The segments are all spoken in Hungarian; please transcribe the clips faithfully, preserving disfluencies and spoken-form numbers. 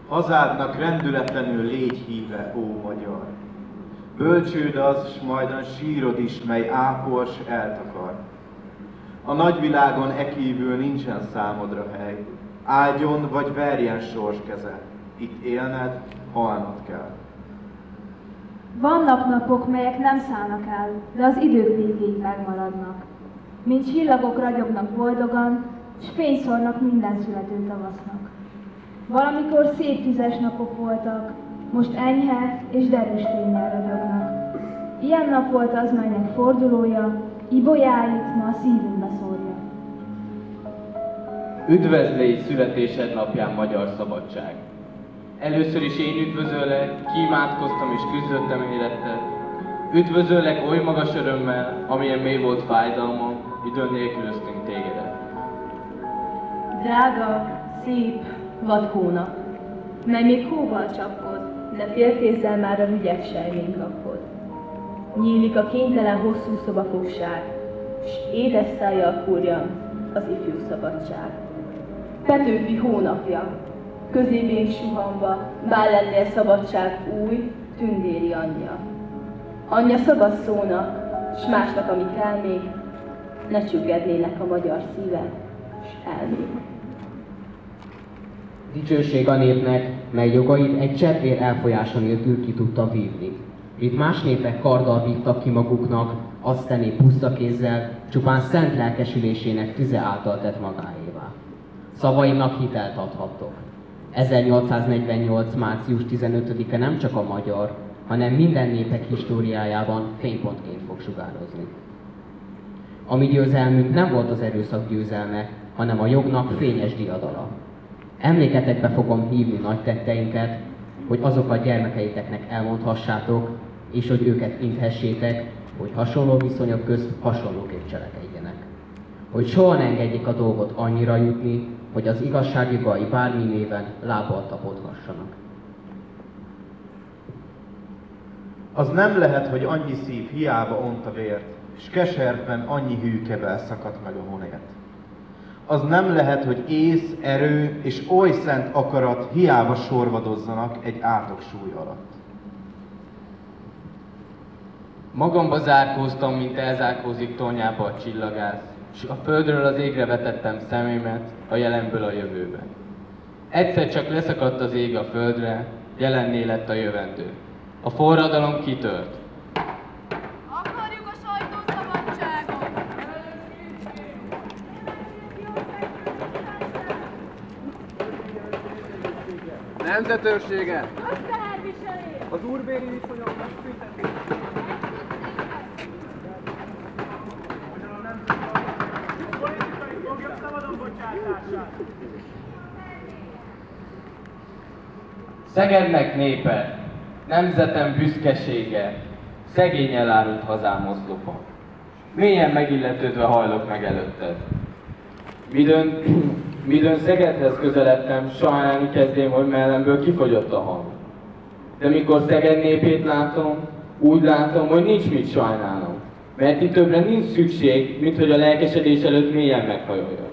Hazádnak rendületlenül légy híve, ó magyar. Bölcsőd az, s majdan sírod is, mely ápol, s eltakar. A nagyvilágon ekívül nincsen számodra hely. Áldjon vagy verjen sors keze. Itt élned, halnod kell. Vannak napok, melyek nem szállnak el, de az idők végéig megmaradnak. Mint csillagok ragyognak boldogan, s fény szórnak minden születő tavasznak. Valamikor szép tüzes napok voltak, most enyhe és derűs fénnyel ragyognak. Ilyen nap volt az, melynek fordulója, ibolyáit ma a szívünkbe szórja. Üdvözlégy születésed napján, magyar szabadság! Először is én üdvözöllek, kiimádkoztam és küzdöttem élettel. Üdvözöllek oly magas örömmel, amilyen mély volt fájdalmam, időn nélkülöztünk tégedet. Drága, szép, vad hónap, mely még hóval csapkod, de félkézzel már a ügyek sejmén kapod. Nyílik a kénytelen hosszú szobafogság, s édes szájjal fúrja az ifjú szabadság. Petőfi hónapja, középénk suhanva, bár lennél szabadság új, tündéri anyja. Anyja szabad szónak, s másnak, ami kell még, ne csüggednének a magyar szíve, s elmék. Dicsőség a népnek, mely jogait egy cseppvér elfolyása nélkül ki tudta vívni. Itt más népek karddal vívtak ki maguknak, azt tenni puszta kézzel, csupán szent lelkesülésének tüze által tett magáévá. Szavaimnak hitelt adhattok. ezernyolcszáznegyvennyolc. március tizenötödike nem csak a magyar, hanem minden népek históriájában fénypontként fog sugározni. A mi győzelmünk nem volt az erőszak győzelme, hanem a jognak fényes diadala. Emléketekbe fogom hívni nagy tetteinket, hogy azokat gyermekeiteknek elmondhassátok, és hogy őket inthessétek, hogy hasonló viszonyok közt hasonlóképp cselekedjenek. Hogy soha ne engedjék a dolgot annyira jutni, hogy az igazság jogai bármi néven lábbal tapodhassanak. Az nem lehet, hogy annyi szív hiába ont a vért, és keserben annyi hűkevel szakadt meg a honért. Az nem lehet, hogy ész, erő és oly szent akarat hiába sorvadozzanak egy átok súly alatt. Magamba zárkóztam, mint elzárkózik tornyába a csillagász, s a földről az égre vetettem szemémet, a jelenből a jövőbe. Egyszer csak leszakadt az ég a földre, jelenné lett a jövendő. A forradalom kitört. Akarjuk a sajtószabadságot! Nemzetőrséget! Közteherviselés! Az úrbéri viszonyoknak szüntetés! Politikai foglyok szabadon bocsátását! Szegednek népe, nemzetem büszkesége, szegény elárult hazám oszlopa. Mélyen megilletődve hajlok meg előtted. Midőn, midőn Szegedhez közeledtem, sajnálni kezdém, hogy mellemből kifogyott a hang. De mikor Szeged népét látom, úgy látom, hogy nincs mit sajnálnom, mert itt többre nincs szükség, mint hogy a lelkesedés előtt mélyen meghajoljak.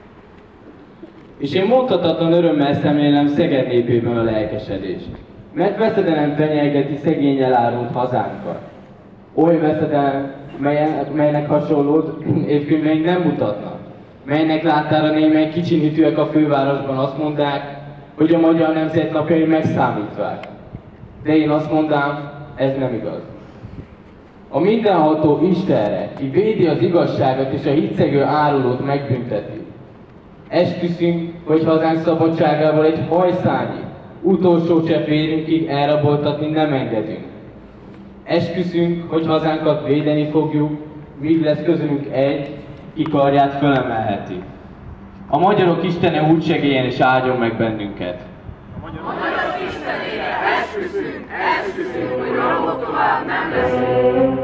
És én mondhatatlan örömmel szemlélem Szeged népében a lelkesedést, mert veszedelem fenyegeti szegény elárult hazánkat. Oly veszedelem, melynek hasonlót évkönyveink nem mutatnak, melynek láttára némely kicsinítőek a fővárosban azt mondják, hogy a magyar nemzet napjai megszámítvák. De én azt mondám, ez nem igaz. A mindenható Istenre, ki védi az igazságot és a hitszegő árulót megbünteti. Esküszünk, hogy hazánk szabadságából egy hajszányi, utolsó csepp vérünkig elraboltatni nem engedünk. Esküszünk, hogy hazánkat védeni fogjuk, míg lesz közülünk egy, ki karját fölemelheti. A magyarok Istene úgy segéljen és áldjon meg bennünket. A magyarok Istenére esküszünk, esküszünk, hogy romok tovább nem leszünk.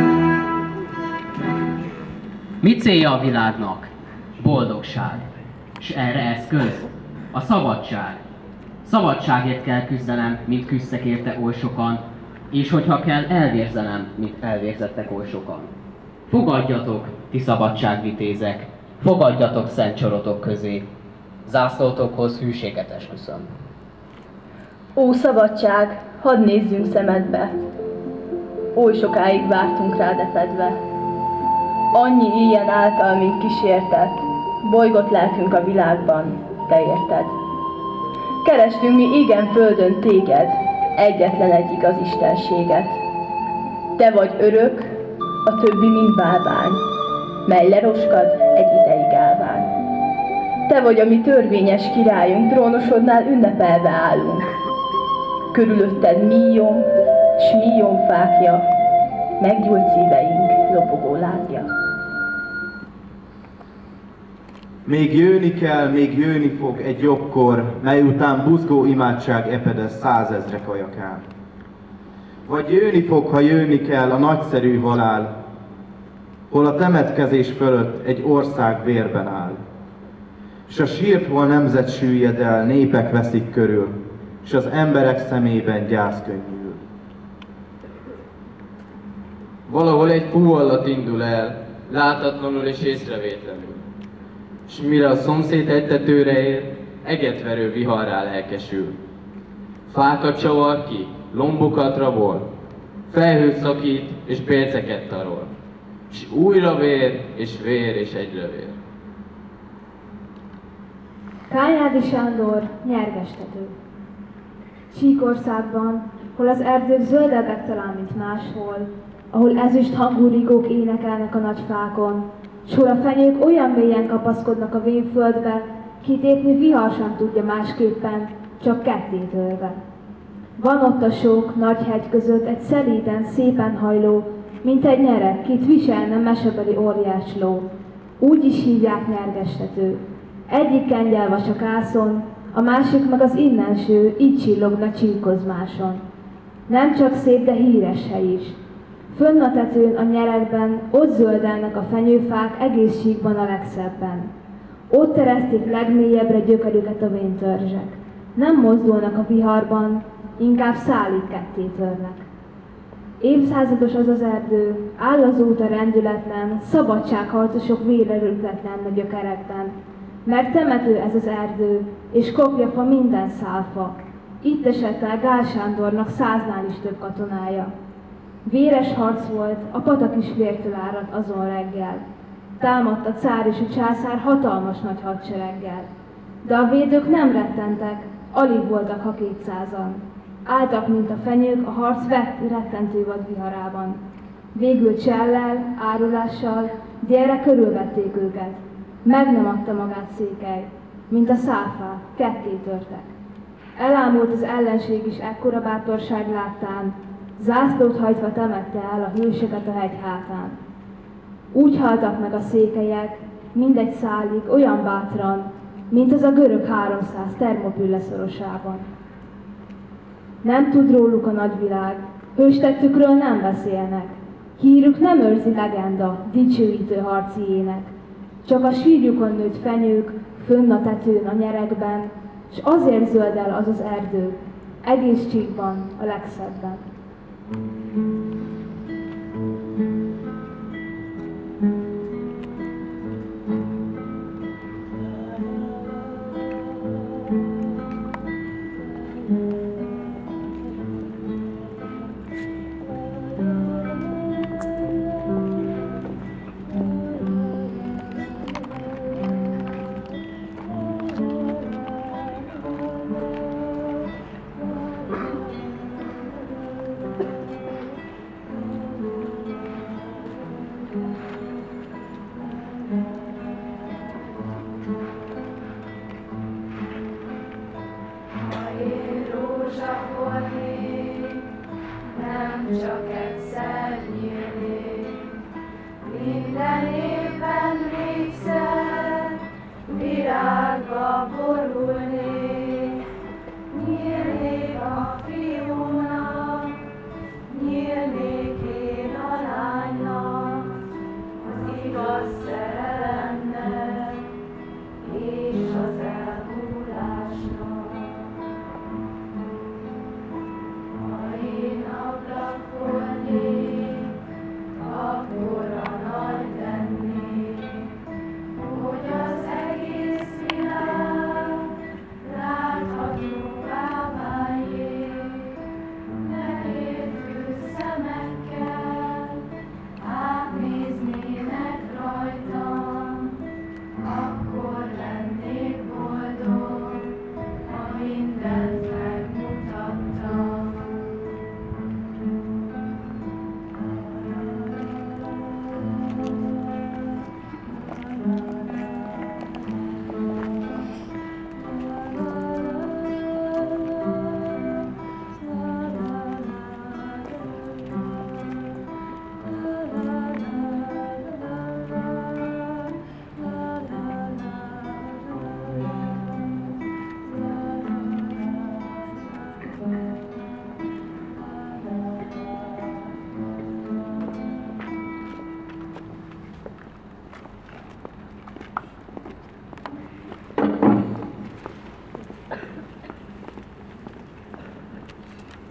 Mi célja a világnak? Boldogság. S erre eszköz? A szabadság. Szabadságért kell küzdenem, mint küzdtek érte oly sokan, és hogyha kell, elvérzenem, mint elvérzettek oly sokan. Fogadjatok, ti szabadságvitézek, fogadjatok szent csorotok közé, zászlótokhoz hűséget esküszöm. Ó szabadság, hadd nézzünk szemedbe! Oly sokáig vártunk rád epedve. Annyi ilyen által, mint kísértett, bolygott lelkünk a világban, te érted. Kerestünk mi égen földön téged, egyetlen egy igaz istenséget. Te vagy örök, a többi mind bálvány, mely leroskad egy ideig állvány. Te vagy a mi törvényes királyunk, trónosodnál ünnepelve állunk. Körülötted millió, s millió fákja, meggyújt szíveink lobogó lázja. Még jönni kell, még jönni fog egy jobb kor, mely után buzgó imádság epedez százezrek ajakán. Vagy jönni fog, ha jönni kell, a nagyszerű halál, hol a temetkezés fölött egy ország vérben áll. S a sírtól nemzet süllyed el, népek veszik körül, s az emberek szemében gyász könnyűl. Valahol egy fuvallat indul el, látatlanul és észrevétlenül. S mire a szomszéd egy tetőre ér, egetverő viharrá lelkesül. Fákat csavar ki, lombokat rabol, felhőt szakít és pérceket tarol. S újra vér, és vér, és egyre vér. Kányádi Sándor, nyergestető. Csíkországban, hol az erdők zöldebbek talán, mint máshol, ahol ezüst hangú rigók énekelnek a nagy fákon, s hol a fenyők olyan mélyen kapaszkodnak a vénföldbe, kitépni vihar sem tudja másképpen, csak ketté törve. Van ott a sok nagy hegy között egy szelíden, szépen hajló, mint egy nyereg, kit viselne mesebeli óriás ló. Úgy is hívják nyergestető. Egyik kengyelvas a kászon, a másik meg az innenső, így csillogna csíkozmáson. Nem csak szép, de híres hely is. Fönn a tetőn, a nyeregben, ott zöldelnek a fenyőfák egész síkban a legszebben. Ott teresztik legmélyebbre gyökerüket a véntörzsek. Nem mozdulnak a viharban, inkább szálig ketté törnek. Évszázados az az erdő, áll azóta rendületlen, szabadságharcosok vérerőtletlen a gyökerekben. Mert temető ez az erdő, és kopja fa minden szálfa. Itt esett el Gál Sándornak száznál is több katonája. Véres harc volt, a patak is vértől áradt azon reggel. Támadt a cár és a császár hatalmas nagy hadsereggel. De a védők nem rettentek, alig voltak, ha kétszázan. Álltak, mint a fenyők, a harc vett rettentő vadviharában. Végül csellel, árulással, délre körülvették őket. Meg nem adta magát Székely, mint a száfák, ketté törtek. Elámult az ellenség is ekkora bátorság láttán, zászlót hajtva temette el a hősöket a hegy hátán. Úgy haltak meg a székelyek, mindegy szálig, olyan bátran, mint az a görög háromszáz Termopülle szorosában. Nem tud róluk a nagyvilág, hőstettükről nem beszélnek, hírük nem őrzi legenda, dicsőítő harci ének. Csak a sírjukon nőtt fenyők, fönn a tetőn, a nyeregben, s azért zöld el az az erdő, egész Csíkban a legszebben.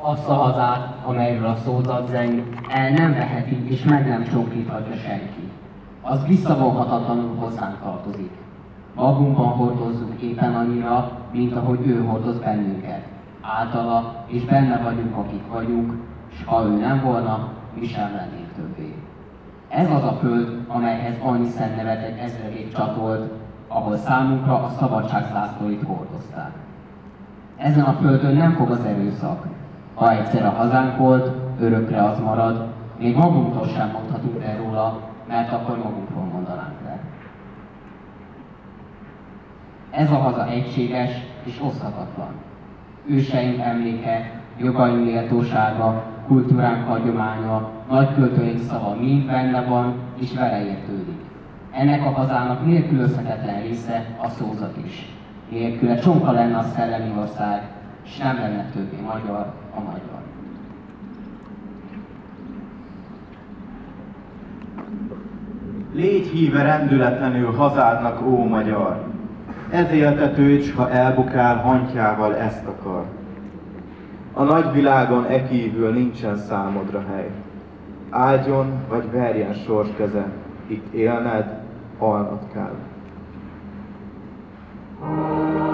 azt a hazát, amelyről a szózat zeng, el nem veheti és meg nem csonkíthatja senki. Az visszavonhatatlanul hozzánk tartozik. Magunkban hordozzuk éppen annyira, mint ahogy ő hordoz bennünket. Általa és benne vagyunk, akik vagyunk, s ha ő nem volna, mi sem lennénk többé. Ez az a föld, amelyhez annyi szent nevet egy ezredék csatolt, ahol számunkra a szabadságzászlóit hordozták. Ezen a földön nem fog az erőszak. Ha egyszer a hazánk volt, örökre az marad, még magunktól sem mondhatunk el róla, mert akkor magunkról mondanánk le. Ez a haza egységes és oszthatatlan. Őseink emléke, jogaink méltósága, kultúránk hagyománya, nagyköltőink szava mind benne van és vele értődik. Ennek a hazának nélkülözhetetlen része a szózat is. Nélküle csonka lenne a szellemi ország, és nem lenne többé magyar a magyar. Légy híve rendületlenül hazádnak, ó magyar! Ez éltetődj, ha elbukál, hantjával ezt akar. A nagyvilágon ekívül nincsen számodra hely. Áldjon vagy verjen sors keze, itt élned, halnod kell.